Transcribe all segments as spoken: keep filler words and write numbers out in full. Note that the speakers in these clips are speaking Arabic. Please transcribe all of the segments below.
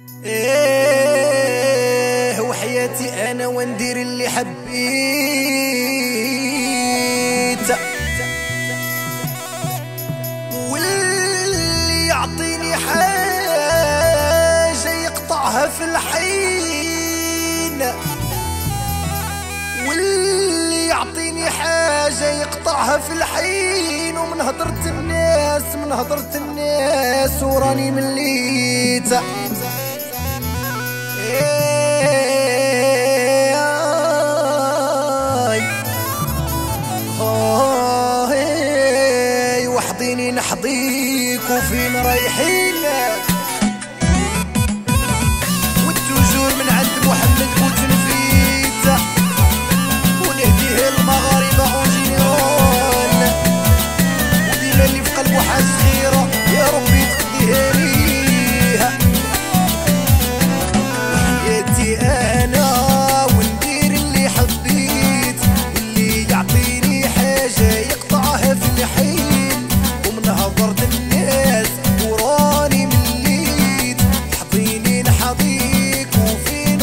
ايه وحياتي انا وندير اللي حبيت، واللي يعطيني حاجة يقطعها في الحين، واللي يعطيني حاجة يقطعها في الحين. ومن هضرة الناس من هضرة الناس وراني مليت. ايه ايه وحديني نحضيك وفين رايحين، والتوجور من عند محمد بوتنفيت، ونهديه المغاربة اون جينيرال، وديما اللي في قلبه حاجة خيرة يا ربي تقضيها ليه. وحياتي انا وندير اللي حبيت، واللي يعطيني حاجة يقطعها في الحين. ومن هضرة الناس وراني مليت، حضيني نحضيك وفين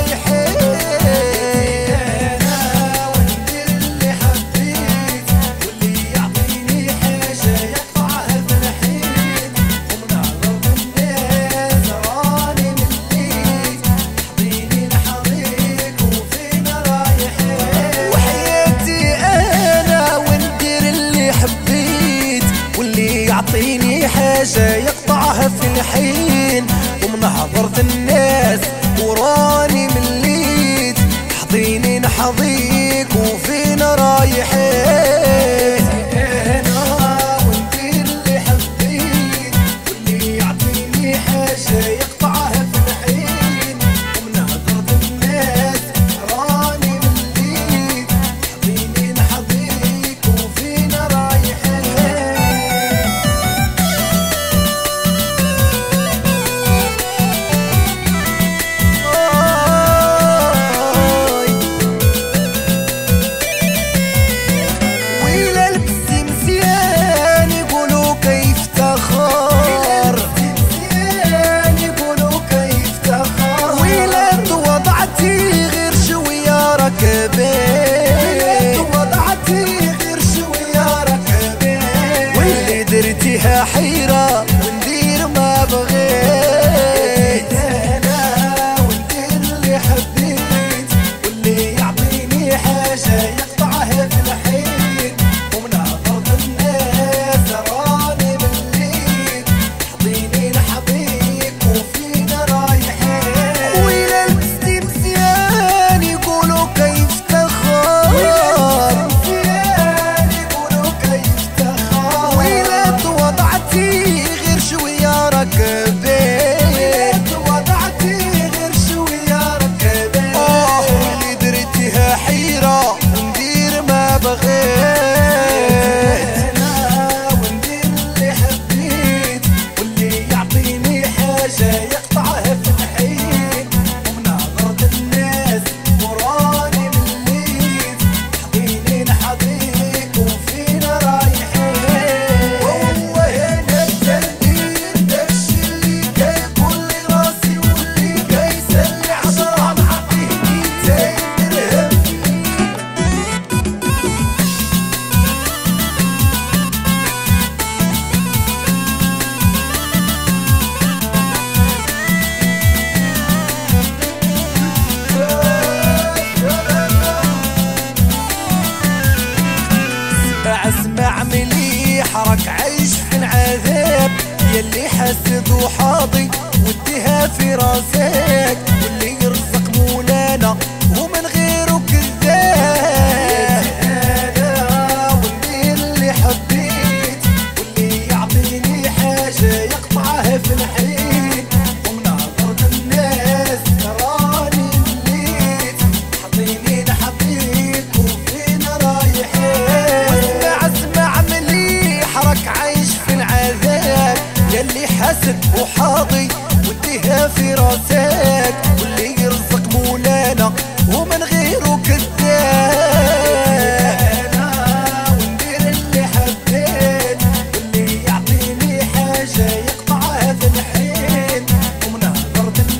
رايحين. انا وندير اللي حبيت، واللي يعطيني حاجة يقطعها في الحين. ومن هضرة الناس راني مليت، حضيني نحضيك وفين رايحين. وحياتي انا وندير اللي حبيت، واللي يعطيني حاجة يقطعها في الحين. ومن هضرة الناس وراني مليت، حضيني نحضيك وفين رايحين. انا وندير اللي حبيت، واللي يعطيني حاجة يقطعها في الحين. ومن هضرة الناس راني مليت، حضيني نحضيك وفين رايحين. ويلا لبسي مزيان يقولوا كيف تخار، يقولوا كيف تخار. ويلا توضعتي غير شوية ركبين، توضعتي غير شوية ركبين. واللي درتيها حيرة وندير ما بغيت. انا وندير اللي حبيت، واللي يعطيني حاجة يقطعها في الحين. ومن هضرة الناس راني مليت، حضيني نحضيك وفين رايحين. ويلا لبستي مزيان يقولوا كيف تخار، مزيان يقولوا كيف تخار. ويلا توضعتي غير شوية ركبين، توضعتي غير شوية ركبين. اه واللي درتيها حيرة وندير ما بغيت. انا وندير اللي حبيت، واللي يعطيني حاجة يقطعها في الحين. ومن هضرة الناس وراني مليت، حضيني نحضيك وفين رايحين. والله انا التندير داكشي اللي كيقول لي راسي، واللي كيسلي عشرة نعطيه ميتين درهم. اسمع اسمع مليح راك عايش في العذاب، يلي حاسد وحاضي وديها في راسك. واللي يرزق مولانا ومن غيره كذاب. انا وندير اللي حبيت، واللي يعطيني حاجة يقطعها في الحين. ومن هضرة الناس راني مليت، حضيني نحضيك وفين رايحين. واسمع اسمع مليح راك عايش في العذاب، يلي حاسد وحاضي وديها في راسك. واللي يرزق مولانا ومن غيره كذاب. انا وندير اللي حبيت، واللي يعطيني حاجة يقطعها في الحين. ومن هضرة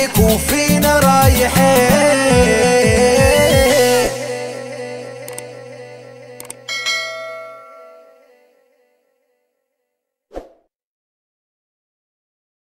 عليك وفينا رايحين.